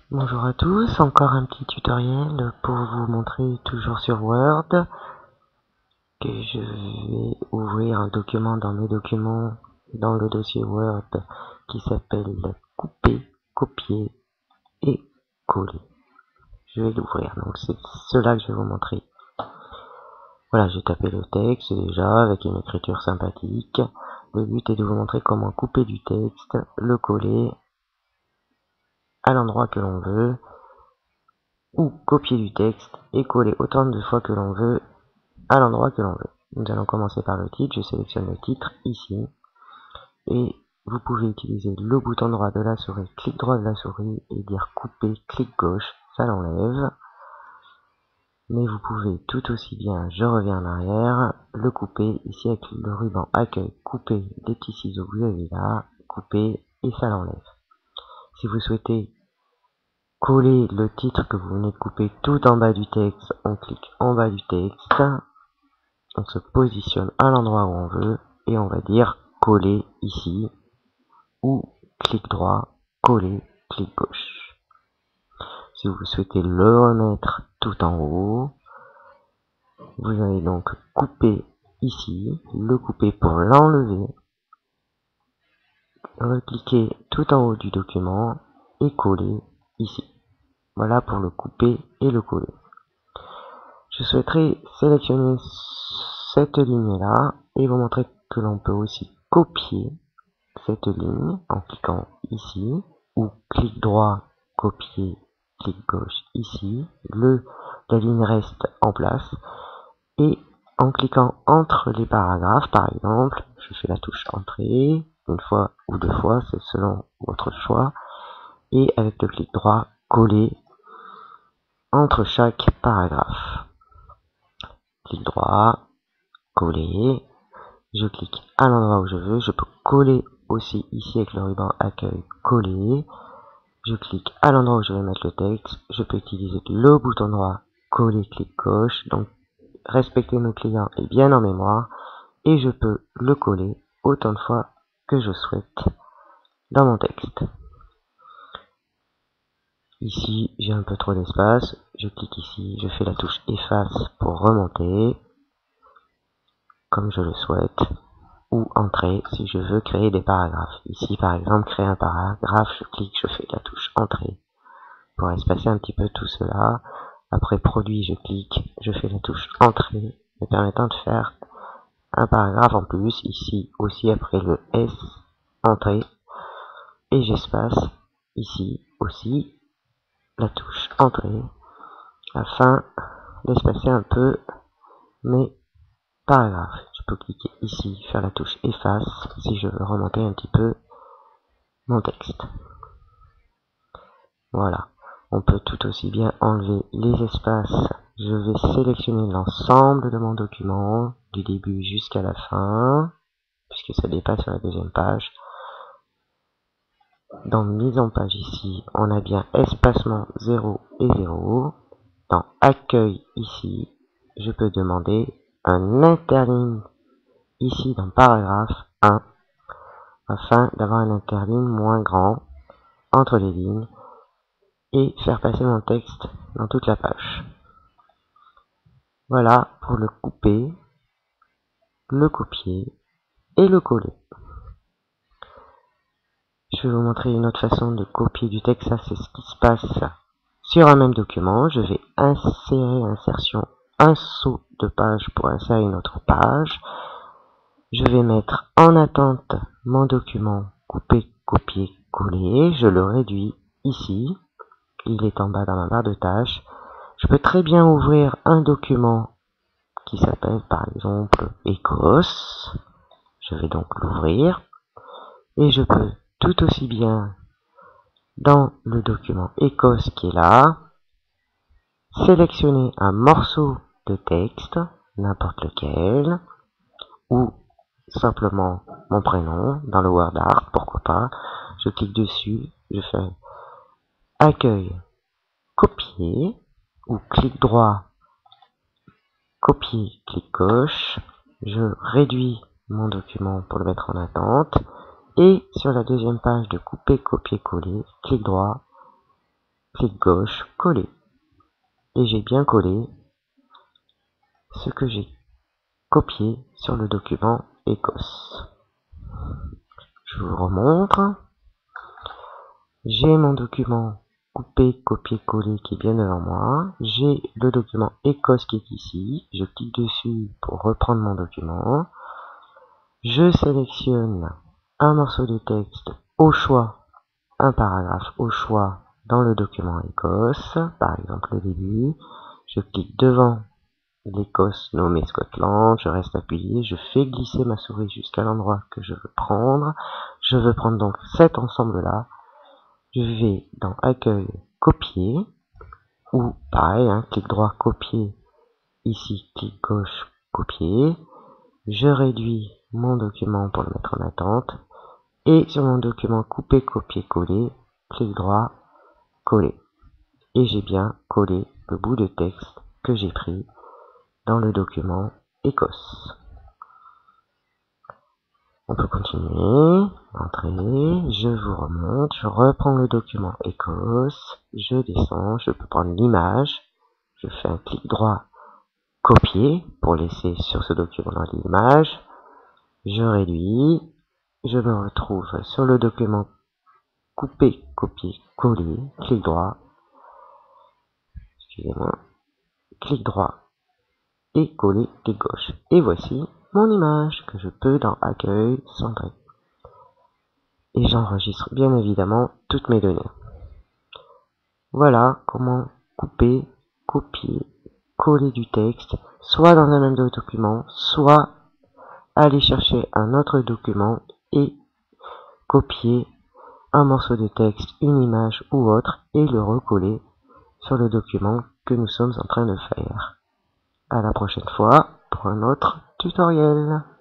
Bonjour à tous, encore un petit tutoriel pour vous montrer toujours sur Word que je vais ouvrir un document dans mes documents dans le dossier Word qui s'appelle couper, copier et coller. Je vais l'ouvrir, donc c'est cela que je vais vous montrer. Voilà, j'ai tapé le texte déjà avec une écriture sympathique. Le but est de vous montrer comment couper du texte, le coller à l'endroit que l'on veut, ou copier du texte et coller autant de fois que l'on veut à l'endroit que l'on veut. Nous allons commencer par le titre. Je sélectionne le titre ici et vous pouvez utiliser le bouton droit de la souris, clic droit de la souris et dire couper, clic gauche, ça l'enlève. Mais vous pouvez tout aussi bien, je reviens en arrière, le couper ici avec le ruban accueil, couper des petits ciseaux que vous avez là, couper et ça l'enlève. Si vous souhaitez coller le titre que vous venez de couper tout en bas du texte, on clique en bas du texte, on se positionne à l'endroit où on veut et on va dire coller ici ou clic droit, coller, clic gauche. Si vous souhaitez le remettre tout en haut, vous allez donc couper ici, le couper pour l'enlever, recliquer tout en haut du document et coller ici. Voilà pour le couper et le coller. Je souhaiterais sélectionner cette ligne là et vous montrer que l'on peut aussi copier cette ligne en cliquant ici ou clic droit, copier, clic gauche ici, la ligne reste en place et en cliquant entre les paragraphes par exemple, je fais la touche entrée une fois ou deux fois, c'est selon votre choix, et avec le clic droit, coller entre chaque paragraphe. Clic droit, coller, je clique à l'endroit où je veux, je peux coller aussi ici avec le ruban accueil, coller, je clique à l'endroit où je vais mettre le texte, je peux utiliser le bouton droit, coller, clic gauche, donc respecter nos clients est bien en mémoire, et je peux le coller autant de fois que je souhaite dans mon texte. Ici, j'ai un peu trop d'espace, je clique ici, je fais la touche efface pour remonter, comme je le souhaite, ou entrer si je veux créer des paragraphes. Ici, par exemple, créer un paragraphe, je clique, je fais la touche entrée pour espacer un petit peu tout cela. Après produit, je clique, je fais la touche entrée, me permettant de faire un paragraphe en plus. Ici aussi, après le S, entrée, et j'espace ici aussi la touche entrée afin d'espacer un peu mes paragraphes. Je peux cliquer ici, faire la touche efface si je veux remonter un petit peu mon texte. Voilà. On peut tout aussi bien enlever les espaces. Je vais sélectionner l'ensemble de mon document, du début jusqu'à la fin, puisque ça dépasse sur la deuxième page. Dans mise en page ici, on a bien espacement 0 et 0. Dans accueil ici, je peux demander un interligne ici dans paragraphe 1, afin d'avoir un interligne moins grand entre les lignes et faire passer mon texte dans toute la page. Voilà pour le couper, le copier et le coller. Je vais vous montrer une autre façon de copier du texte. Ça, c'est ce qui se passe sur un même document. Je vais insérer insertion, un saut de page pour insérer une autre page. Je vais mettre en attente mon document, couper, copier, coller. Je le réduis ici. Il est en bas dans ma barre de tâches. Je peux très bien ouvrir un document qui s'appelle par exemple Écosse. Je vais donc l'ouvrir et je peux tout aussi bien dans le document Écosse qui est là, sélectionner un morceau de texte, n'importe lequel, ou simplement mon prénom dans le Word Art, pourquoi pas. Je clique dessus, je fais accueil, copier, ou clic droit, copier, clic gauche, je réduis mon document pour le mettre en attente, et sur la deuxième page de couper, copier, coller, clic droit, clic gauche, coller. Et j'ai bien collé ce que j'ai copié sur le document Ecos. Je vous remontre. J'ai mon document coupé, copier, coller qui est bien devant moi. J'ai le document Ecos qui est ici. Je clique dessus pour reprendre mon document. Je sélectionne un morceau de texte au choix, un paragraphe au choix dans le document Ecos, par exemple le début. Je clique devant l'Écosse nommé Scotland, je reste appuyé, je fais glisser ma souris jusqu'à l'endroit que je veux prendre. Je veux prendre donc cet ensemble-là. Je vais dans Accueil, Copier, ou pareil, clic droit, Copier, ici, clic gauche, Copier. Je réduis mon document pour le mettre en attente. Et sur mon document Couper, Copier, Coller, clic droit, Coller. Et j'ai bien collé le bout de texte que j'ai pris dans le document Ecos. On peut continuer, entrer, je vous remonte, je reprends le document Ecos, je descends, je peux prendre l'image, je fais un clic droit, copier, pour laisser sur ce document l'image, je réduis, je me retrouve sur le document couper, copier, coller, clic droit, excusez-moi, clic droit, et coller, clic gauche. Et voici mon image que je peux dans Accueil, centrer. Et j'enregistre bien évidemment toutes mes données. Voilà comment couper, copier, coller du texte, soit dans un même document, soit aller chercher un autre document et copier un morceau de texte, une image ou autre et le recoller sur le document que nous sommes en train de faire. À la prochaine fois pour un autre tutoriel.